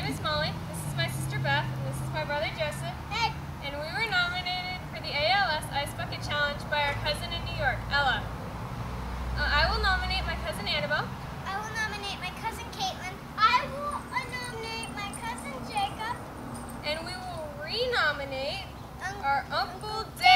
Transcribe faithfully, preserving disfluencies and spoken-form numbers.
name is Molly, this is my sister Beth, and this is my brother Joseph. Hey. And we were nominated for the A L S Ice Bucket Challenge by our cousin in New York, Ella. Uh, I will nominate my cousin Annabelle. I will nominate my cousin Caitlin. I will uh, nominate my cousin Jacob. And we will re-nominate Um, our Uncle Dave.